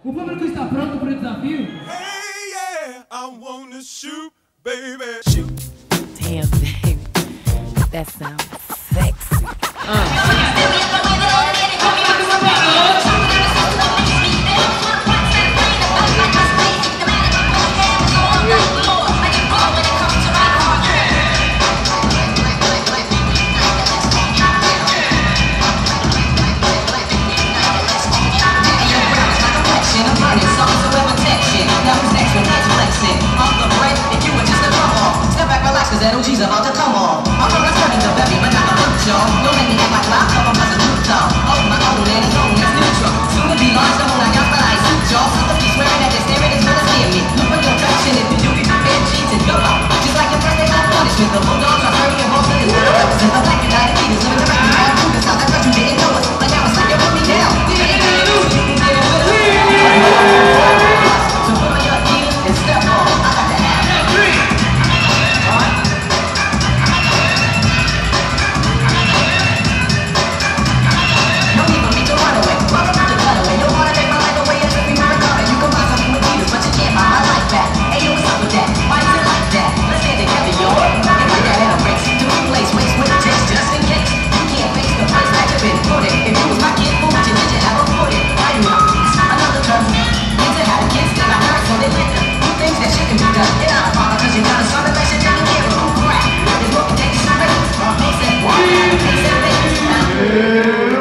O público está pronto para o desafio? Hey, yeah, I wanna shoot, baby. Shoot. Damn, baby. That sounds sexy. Zero G's about to come on. I'm gonna turn into Bevy, but not a bunch, y'all. Don't make me act like loud, come on, cause it's new town. Oh, my own and his own, it's neutral. Soon to be launched, the whole I got the ice. Y'all see the piece wearing that they're staring, it's gonna scare me. Look for your traction, if you do, be prepared, cheats and go out. Just like your first day of punishment, the bulldogs are hurting and Boston is gonna represent the black United Leaders. Living the record, all through the South, I thought you didn't know it. But now it's like you put me down. Didn't you lose? You can get it with us. So put on your heels and step on. I got to have it. Alright?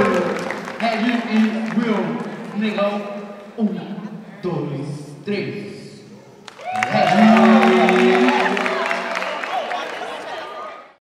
Will, negão, 1, 2, 3.